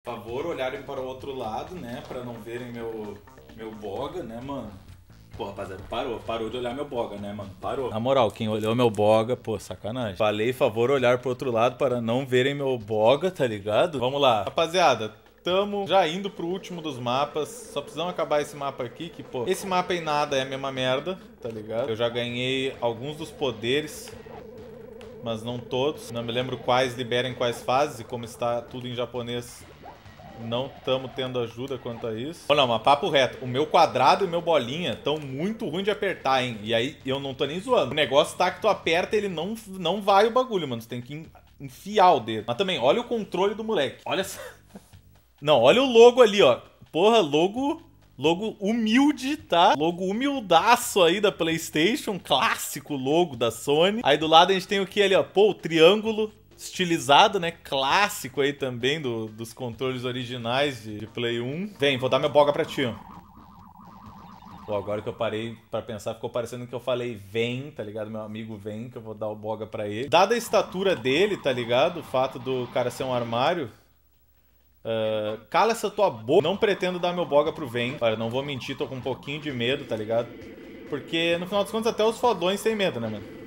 Por favor, olharem para o outro lado, né? Pra não verem meu boga, né, mano? Pô, rapaziada, parou de olhar meu boga, né, mano? Parou. Na moral, quem olhou meu boga, pô, sacanagem. Falei, favor, olhar pro outro lado para não verem meu boga, tá ligado? Vamos lá. Rapaziada, tamo já indo pro último dos mapas. Só precisamos acabar esse mapa aqui, que, pô, esse mapa em nada é a mesma merda, tá ligado? Eu já ganhei alguns dos poderes, mas não todos. Não me lembro quais liberam quais fases, e como está tudo em japonês, não estamos tendo ajuda quanto a isso. Oh, não, mas papo reto. O meu quadrado e o meu bolinha estão muito ruins de apertar, hein? E aí, eu não tô nem zoando. O negócio tá que tu aperta, ele não vai o bagulho, mano. Tu tem que enfiar o dedo. Mas também, olha o controle do moleque. Olha só. Não, olha o logo ali, ó. Porra, logo humilde, tá? Logo humildaço aí da PlayStation. Clássico logo da Sony. Aí do lado a gente tem o que ali, ó? Pô, o triângulo estilizado, né? Clássico aí também dos controles originais de Play 1. Vem, vou dar minha boga pra ti, ó. Pô, agora que eu parei pra pensar, ficou parecendo que eu falei vem, tá ligado? Meu amigo vem, que eu vou dar o boga pra ele. Dada a estatura dele, tá ligado? O fato do cara ser um armário, cala essa tua boca. Não pretendo dar meu boga pro Vayne. Olha, não vou mentir, tô com um pouquinho de medo, tá ligado? Porque, no final dos contos, até os fodões têm medo, né, mano?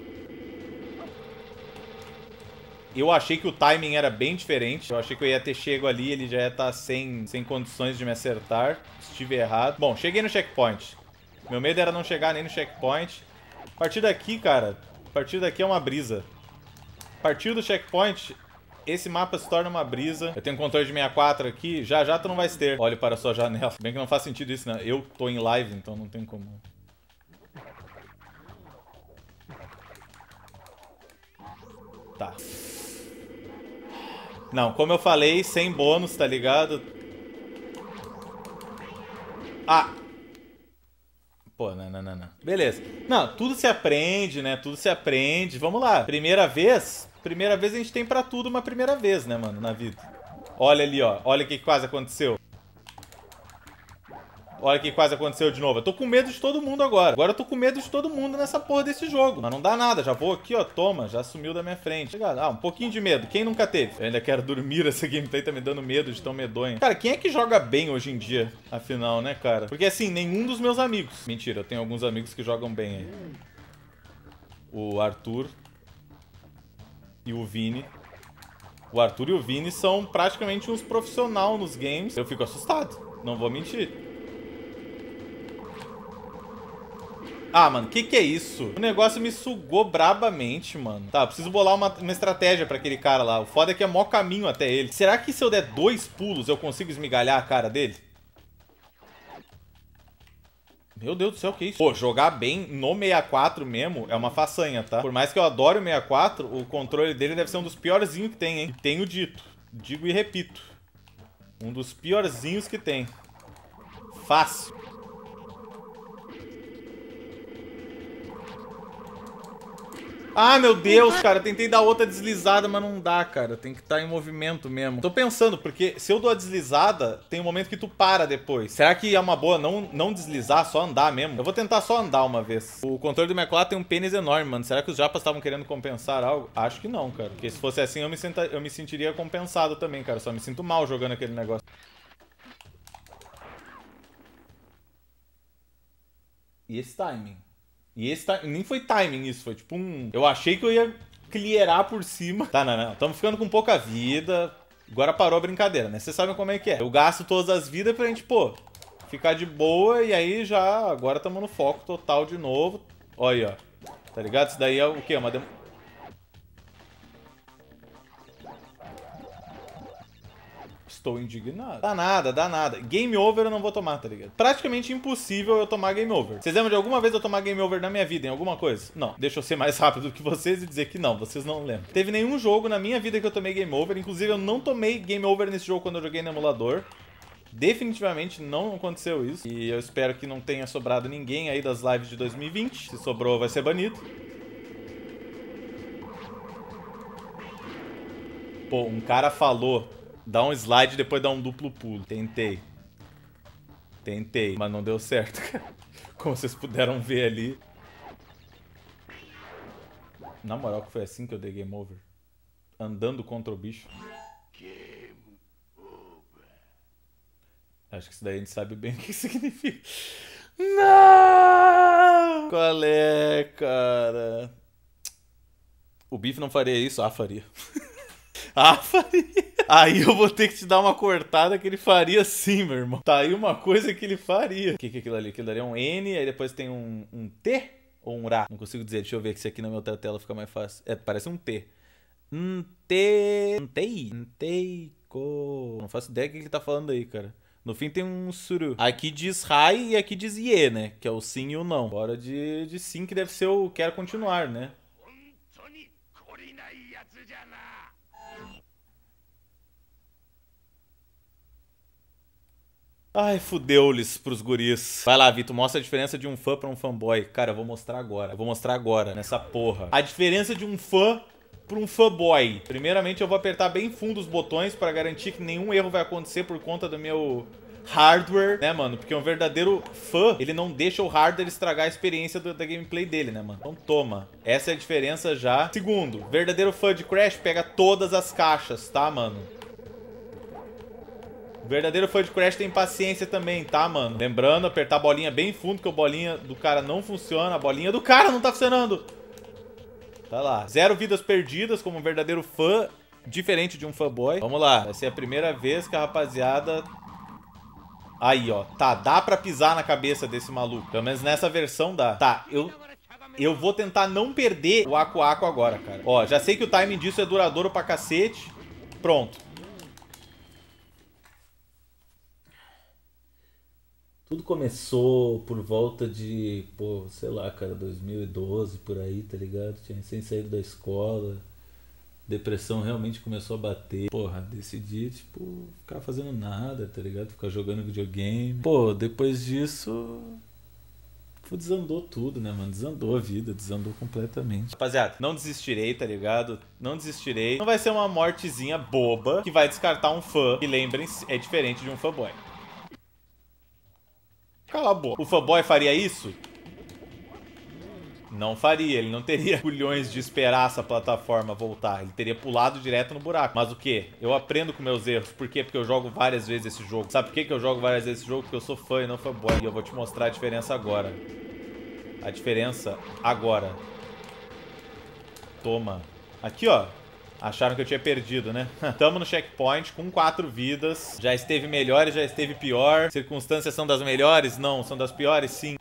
Eu achei que o timing era bem diferente. Eu achei que eu ia ter chego ali, ele já ia estar sem condições de me acertar. Estive errado. Bom, cheguei no checkpoint. Meu medo era não chegar nem no checkpoint. A partir daqui, cara, a partir daqui é uma brisa. A partir do checkpoint, esse mapa se torna uma brisa. Eu tenho um controle de 64 aqui, já tu não vai ter. Olhe para a sua janela. Bem que não faz sentido isso, né? Eu tô em live, então não tem como. Tá. Não, como eu falei, sem bônus, tá ligado? Ah! Pô, não. Beleza. Não, tudo se aprende, né? Tudo se aprende. Vamos lá. Primeira vez a gente tem pra tudo uma primeira vez, né, mano, na vida. Olha ali, ó. Olha o que quase aconteceu. Olha o que quase aconteceu de novo. Eu tô com medo de todo mundo agora. Agora eu tô com medo de todo mundo nessa porra desse jogo. Mas não dá nada. Já vou aqui, ó. Toma. Já sumiu da minha frente. Ah, um pouquinho de medo. Quem nunca teve? Eu ainda quero dormir. Essa gameplay tá me dando medo de tão medonha. Cara, quem é que joga bem hoje em dia, afinal, né, cara? Porque, assim, nenhum dos meus amigos. Mentira, eu tenho alguns amigos que jogam bem aí. O Arthur e o Vini. O Arthur e o Vini são praticamente uns profissionais nos games. Eu fico assustado. Não vou mentir. Ah, mano, que é isso? O negócio me sugou brabamente, mano. Tá, eu preciso bolar uma estratégia pra aquele cara lá. O foda é que é mó caminho até ele. Será que se eu der 2 pulos eu consigo esmigalhar a cara dele? Meu Deus do céu, que isso? Pô, jogar bem no 64 mesmo é uma façanha, tá? Por mais que eu adore o 64, o controle dele deve ser um dos piorzinhos que tem, hein? E tenho dito. Digo e repito. Um dos piorzinhos que tem. Fácil. Ah, meu Deus, cara, tentei dar outra deslizada, mas não dá, cara. Tem que estar em movimento mesmo. Tô pensando, porque se eu dou a deslizada, tem um momento que tu para depois. Será que é uma boa não deslizar, só andar mesmo? Eu vou tentar só andar uma vez. O controle do 64 tem um pênis enorme, mano. Será que os japas estavam querendo compensar algo? Acho que não, cara. Porque se fosse assim, eu me sentiria compensado também, cara. Só me sinto mal jogando aquele negócio. E esse timing? E esse nem foi timing isso, foi tipo um... Eu achei que eu ia clearar por cima. Tá, não. Tamo ficando com pouca vida. Agora parou a brincadeira, né? Vocês sabem como é que é. Eu gasto todas as vidas pra gente, pô, ficar de boa e aí já... Agora tamo no foco total de novo. Olha aí, ó. Tá ligado? Isso daí é o quê? Estou indignado. Dá nada. Game over eu não vou tomar, tá ligado? Praticamente impossível eu tomar game over. Vocês lembram de alguma vez eu tomar game over na minha vida, em alguma coisa? Não. Deixa eu ser mais rápido que vocês e dizer que não. Vocês não lembram. Teve nenhum jogo na minha vida que eu tomei game over. Inclusive, eu não tomei game over nesse jogo quando eu joguei no emulador. Definitivamente não aconteceu isso. E eu espero que não tenha sobrado ninguém aí das lives de 2020. Se sobrou, vai ser banido. Pô, um cara falou... Dá um slide e depois dá um duplo pulo. Tentei, mas não deu certo, cara. Como vocês puderam ver ali. Na moral, que foi assim que eu dei game over. Andando contra o bicho. Game over. Acho que isso daí a gente sabe bem o que significa. Não! Qual é, cara? O Bife não faria isso? Ah, faria. Ah, faria. Aí eu vou ter que te dar uma cortada que ele faria sim, meu irmão. Tá aí uma coisa que ele faria. O que é aquilo ali? Aquilo ali é um N, aí depois tem um T ou um Rá? Não consigo dizer. Deixa eu ver que se aqui na minha outra tela fica mais fácil. É, parece um T. Não faço ideia do que ele tá falando aí, cara. No fim tem um suru. Aqui diz Rai e aqui diz Ie, né? Que é o sim e o não. Fora de sim, que deve ser o quero continuar, né? Ai, fudeu-lhes pros guris. Vai lá, Vitor, mostra a diferença de um fã pra um fanboy. Cara, eu vou mostrar agora. Eu vou mostrar agora, nessa porra. A diferença de um fã pra um fanboy. Primeiramente, eu vou apertar bem fundo os botões pra garantir que nenhum erro vai acontecer por conta do meu hardware, né, mano? Porque um verdadeiro fã, ele não deixa o hardware estragar a experiência da gameplay dele, né, mano? Então toma. Essa é a diferença já. Segundo, verdadeiro fã de Crash pega todas as caixas, tá, mano? O verdadeiro fã de Crash tem paciência também, tá, mano? Lembrando, apertar a bolinha bem fundo, que a bolinha do cara não funciona. A bolinha do cara não tá funcionando. Tá lá. 0 vidas perdidas como um verdadeiro fã, diferente de um fanboy. Vamos lá. Vai ser a primeira vez que a rapaziada... Aí, ó. Tá, dá pra pisar na cabeça desse maluco. Pelo menos nessa versão dá. Tá, eu vou tentar não perder o Aku Aku agora, cara. Ó, já sei que o timing disso é duradouro pra cacete. Pronto. Tudo começou por volta de, pô, sei lá, cara, 2012, por aí, tá ligado? Tinha recém saído da escola, depressão realmente começou a bater. Porra, decidi, tipo, ficar fazendo nada, tá ligado? Ficar jogando videogame. Pô, depois disso, desandou tudo, né, mano? Desandou a vida, desandou completamente. Rapaziada, não desistirei, tá ligado? Não desistirei. Não vai ser uma mortezinha boba que vai descartar um fã. E lembrem-se, é diferente de um fanboy. Cala a boca. O fanboy faria isso? Não faria. Ele não teria culhões de esperar essa plataforma voltar. Ele teria pulado direto no buraco. Mas o quê? Eu aprendo com meus erros. Por quê? Porque eu jogo várias vezes esse jogo. Sabe por que eu jogo várias vezes esse jogo? Porque eu sou fã e não fanboy. E eu vou te mostrar a diferença agora. A diferença agora. Toma. Aqui, ó. Acharam que eu tinha perdido, né? Tamo no checkpoint com 4 vidas. Já esteve melhor e já esteve pior. Circunstâncias são das melhores? Não. São das piores? Sim.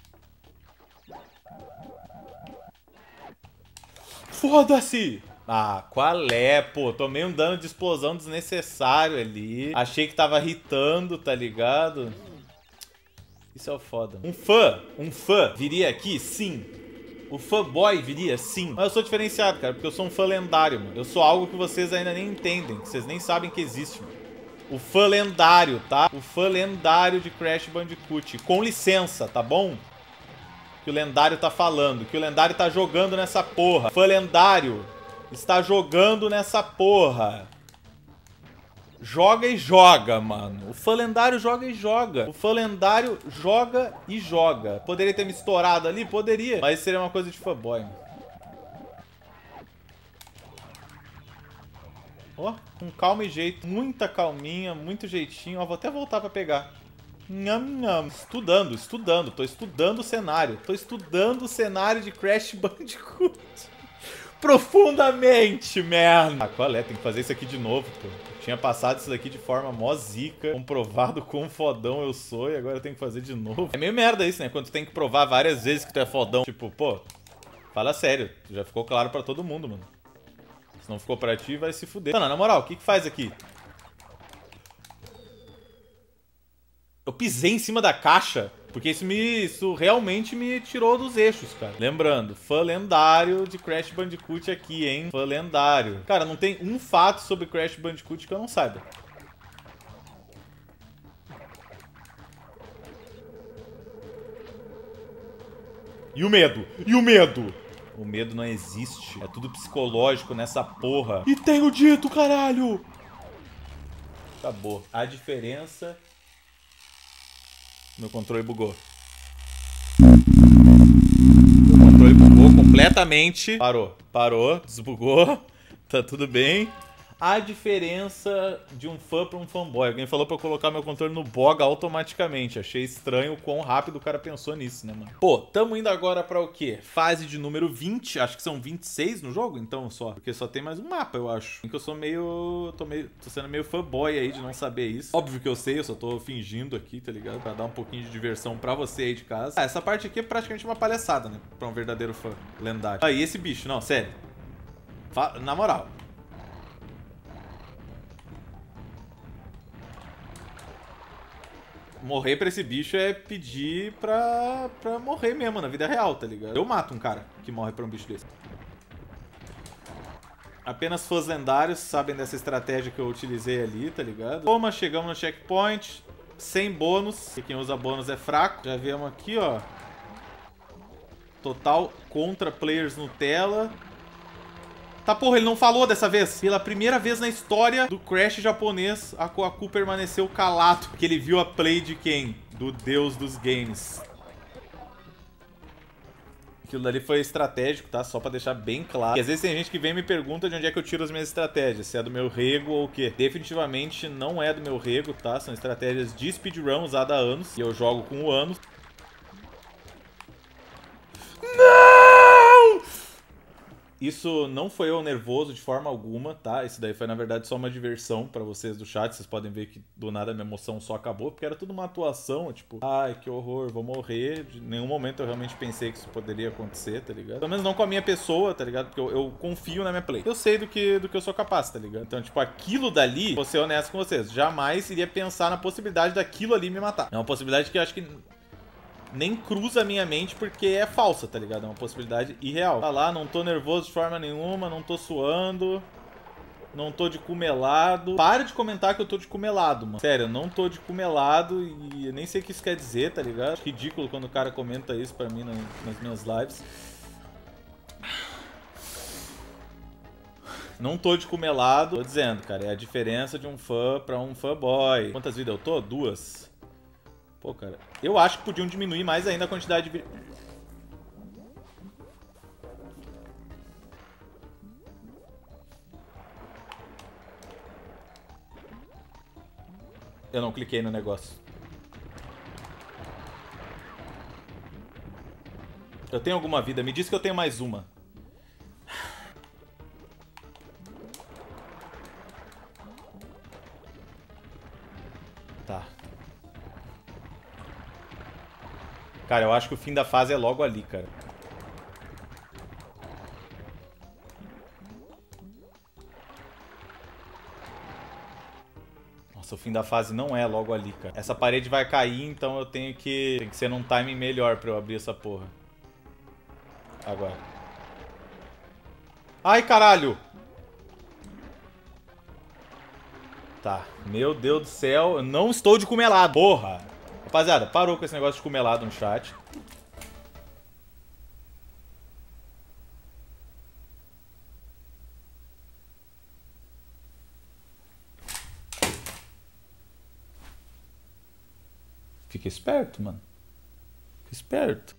Foda-se! Ah, qual é, pô? Tomei um dano de explosão desnecessário ali. Achei que tava irritando, tá ligado? Isso é o foda. Um fã viria aqui? Sim. O fanboy viria? Sim. Mas eu sou diferenciado, cara, porque eu sou um fã lendário, mano. Eu sou algo que vocês ainda nem entendem, que vocês nem sabem que existe, mano. O fã lendário, tá? O fã lendário de Crash Bandicoot. Com licença, tá bom? Que o lendário tá falando, que o lendário tá jogando nessa porra. O fã lendário está jogando nessa porra. Joga e joga, mano. O fã lendário joga e joga. O fã lendário joga e joga. Poderia ter me estourado ali? Poderia. Mas seria uma coisa de fanboy, mano. Ó, com calma e jeito. Muita calminha, muito jeitinho. Ó, vou até voltar pra pegar. Nham, nham. Estudando. Tô estudando o cenário. Tô estudando o cenário de Crash Bandicoot. Profundamente, merda. Ah, qual é? Tem que fazer isso aqui de novo, pô. Tinha passado isso daqui de forma mó zica, comprovado quão fodão eu sou, e agora eu tenho que fazer de novo. É meio merda isso, né? Quando tu tem que provar várias vezes que tu é fodão. Tipo, pô, fala sério. Já ficou claro pra todo mundo, mano. Se não ficou pra ti, vai se fuder. Mano, na moral, o que faz aqui? Eu pisei em cima da caixa, porque isso realmente me tirou dos eixos, cara. Lembrando, fã lendário de Crash Bandicoot aqui, hein? Fã lendário. Cara, não tem um fato sobre Crash Bandicoot que eu não saiba. E o medo? E o medo? O medo não existe. É tudo psicológico nessa porra. E tenho dito, caralho! Acabou. A diferença... Meu controle bugou. Meu controle bugou completamente. Parou. Desbugou. Tá tudo bem. a diferença de um fã pra um fanboy. Alguém falou pra eu colocar meu controle no boga automaticamente. Achei estranho o quão rápido o cara pensou nisso, né, mano? Pô, tamo indo agora pra o quê? Fase de número 20. Acho que são 26 no jogo, então só. Porque só tem mais um mapa, eu acho. Porque eu sou meio... Tô sendo meio fanboy aí de não saber isso. Óbvio que eu sei, eu só tô fingindo aqui, tá ligado? Pra dar um pouquinho de diversão pra você aí de casa. Ah, essa parte aqui é praticamente uma palhaçada, né? Pra um verdadeiro fã lendário. Ah, e esse bicho? Não, sério. Na moral. Morrer pra esse bicho é pedir pra morrer mesmo na vida real, tá ligado? Eu mato um cara que morre pra um bicho desse. Apenas fãs lendários sabem dessa estratégia que eu utilizei ali, tá ligado? Toma, chegamos no checkpoint. Sem bônus. E quem usa bônus é fraco. Já viemos aqui, ó. Total contra players Nutella. Tá, porra, ele não falou dessa vez. Pela primeira vez na história do Crash japonês, a Kohaku permaneceu calado. Porque ele viu a play de quem? Do deus dos games. Aquilo dali foi estratégico, tá? Só pra deixar bem claro. Porque às vezes tem gente que vem e me pergunta de onde é que eu tiro as minhas estratégias. Se é do meu rego ou o quê. Definitivamente não é do meu rego, tá? São estratégias de speedrun usadas há anos. E eu jogo com o anos. Isso não foi eu nervoso de forma alguma, tá? Isso daí foi, na verdade, só uma diversão pra vocês do chat. Vocês podem ver que, do nada, a minha emoção só acabou. Porque era tudo uma atuação, tipo... Ai, que horror, vou morrer. De nenhum momento eu realmente pensei que isso poderia acontecer, tá ligado? Pelo menos não com a minha pessoa, tá ligado? Porque eu confio na minha play. Eu sei do que eu sou capaz, tá ligado? Então, tipo, aquilo dali... Vou ser honesto com vocês. Jamais iria pensar na possibilidade daquilo ali me matar. É uma possibilidade que eu acho que... nem cruza a minha mente porque é falsa, tá ligado? É uma possibilidade irreal. Tá lá, não tô nervoso de forma nenhuma, não tô suando, não tô de cu melado. Para de comentar que eu tô de cu melado, mano. Sério, eu não tô de cu melado e eu nem sei o que isso quer dizer, tá ligado? Ridículo quando o cara comenta isso pra mim nas minhas lives. Não tô de cu melado. Tô dizendo, cara, é a diferença de um fã pra um fanboy. Quantas vidas eu tô? 2. Pô, cara, eu acho que podiam diminuir mais ainda a quantidade de... Eu não cliquei no negócio. Eu tenho alguma vida? Me diz que eu tenho mais uma. Tá. Cara, eu acho que o fim da fase é logo ali, cara. Nossa, o fim da fase não é logo ali, cara. Essa parede vai cair, então eu tenho que... Tem que ser num timing melhor pra eu abrir essa porra. Agora. Ai, caralho! Tá. Meu Deus do céu. Eu não estou de cumelado. Porra! Rapaziada, parou com esse negócio de cumelado no chat. Fica esperto, mano. Fica esperto.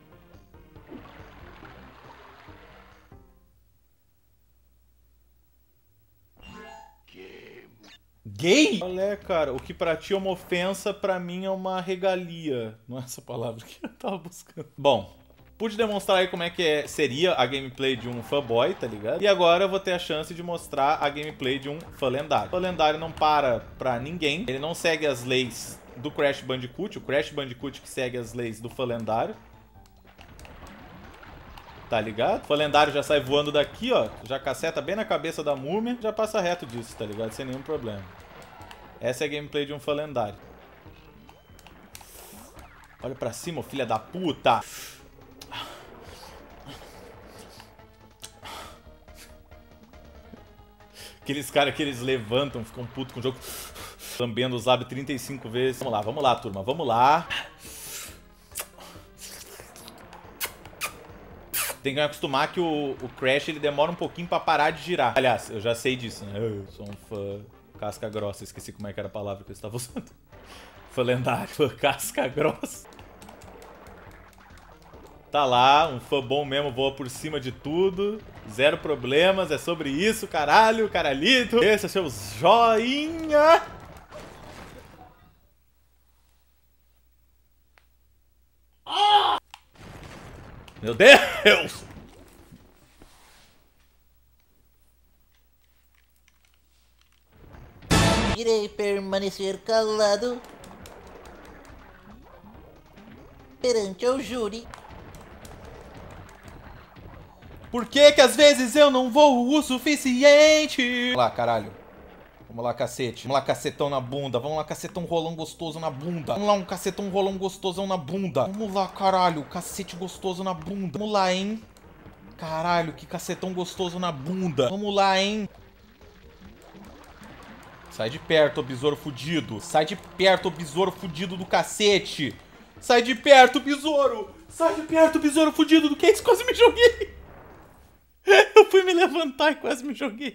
Gay? Olha, cara, o que pra ti é uma ofensa, pra mim é uma regalia. Não é essa palavra que eu tava buscando. Bom, pude demonstrar aí como é que seria a gameplay de um fanboy, tá ligado? E agora eu vou ter a chance de mostrar a gameplay de um fã lendário. O fã lendário não para pra ninguém. Ele não segue as leis do Crash Bandicoot. O Crash Bandicoot que segue as leis do fã lendário. Tá ligado? O fã lendário já sai voando daqui, ó. Já caceta bem na cabeça da múmia. Já passa reto disso, tá ligado? Sem nenhum problema. Essa é a gameplay de um fã lendário. Olha pra cima, filha da puta. Aqueles caras que eles levantam, ficam putos com o jogo. Lambendo os lábios 35 vezes. Vamos lá, turma. Vamos lá. Tem que me acostumar que o Crash ele demora um pouquinho pra parar de girar. Aliás, eu já sei disso, né? Eu sou um fã casca grossa. Esqueci como é que era a palavra que eu estava usando. Fã lendário, casca grossa. Tá lá, um fã bom mesmo, voa por cima de tudo. Zero problemas, é sobre isso, caralho, caralhito. Esse é seu joinha. Meu Deus! Irei permanecer calado perante o júri. Por que às vezes eu não vou o suficiente? Vamos lá, caralho. Vamos lá, cacete. Vamos lá, cacetão na bunda. Vamos lá, cacetão rolão gostoso na bunda. Vamos lá, um cacetão rolão gostosão na bunda. Vamos lá, caralho. Cacete gostoso na bunda. Vamos lá, hein. Caralho, que cacetão gostoso na bunda. Vamos lá, hein. Sai de perto, ô besouro fudido. Sai de perto, ô besouro fudido do cacete. Sai de perto, besouro. Sai de perto, besouro fudido do que é isso? Quase me joguei. Eu fui me levantar e quase me joguei.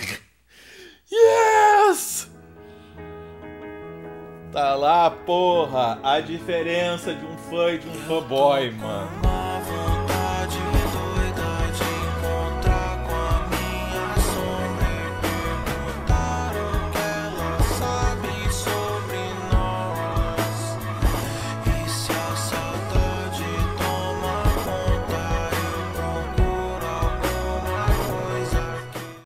Yes! Tá lá, porra. A diferença de um fã e de um fanboy, mano.